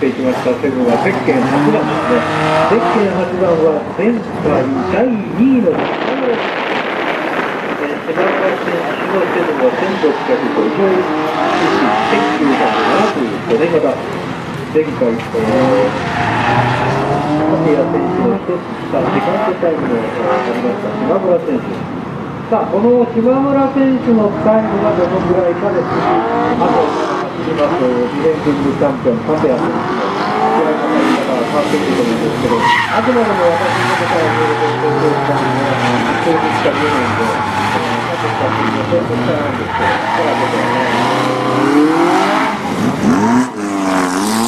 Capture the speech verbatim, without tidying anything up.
いきましたセブンはゼッケンはちばんですね。ゼッケンはちばんは前回だいにいの島村選手のセブンはせんろっぴゃくごじゅういち、せんきゅうひゃくななじゅうごねん型。前回、えー、竹谷選手の一つ下、セカンドタイムを取りました島村選手。さあ、この島村選手のタイムがどのぐらいかで次、あと走りますディフェンディングチャンピオン、竹谷選手の試合の入り方が変わってくると思うんですけど、あくまでも私の答えを見ると、そういう感じで、そういうしか見えないんで、あとした次のそういうことなんですけど、それはちょっとね。